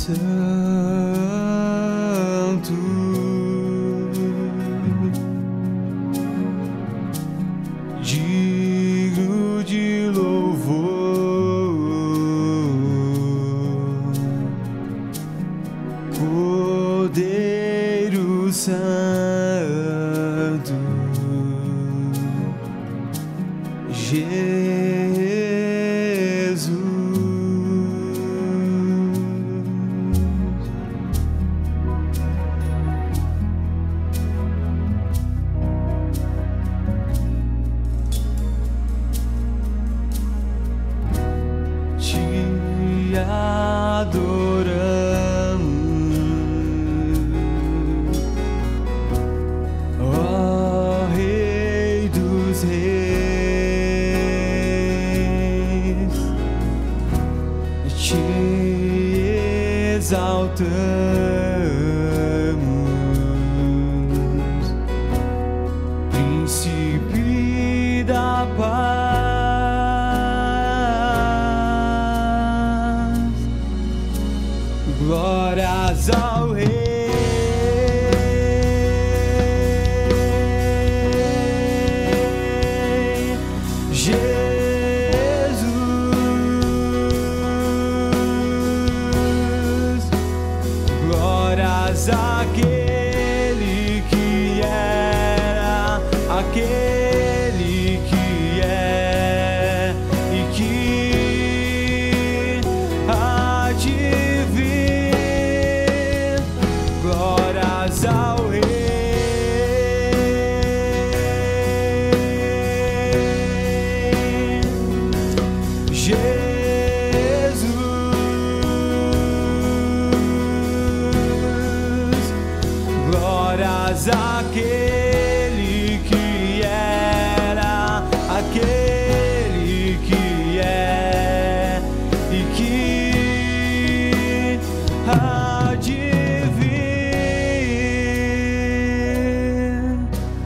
Santo, digno de louvor, Cordeiro Santo, Jesus. Te adoramos, ó Rei dos Reis, te exaltamos, Príncipe da paz, glórias ao Rei. Glórias àquele que era, aquele que é e que há de vir. Glórias ao Rei. Glórias àquele que era, aquele que é e que há de vir.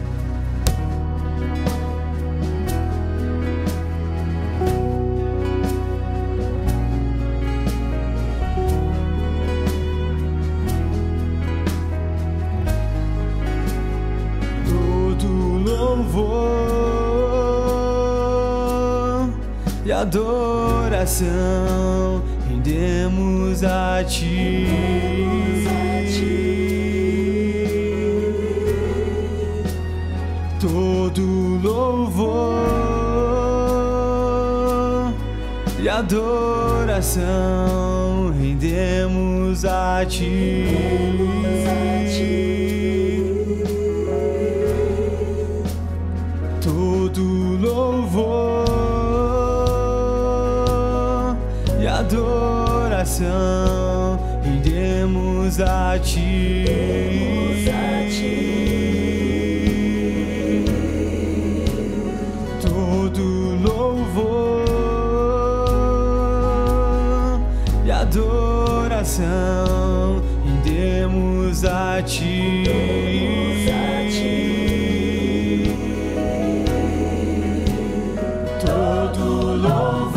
Louvor e adoração rendemos a Ti. Todo louvor e adoração rendemos a Ti. Todo louvor e adoração rendemos a Ti. Todo louvor e adoração rendemos a Ti. Todo louvor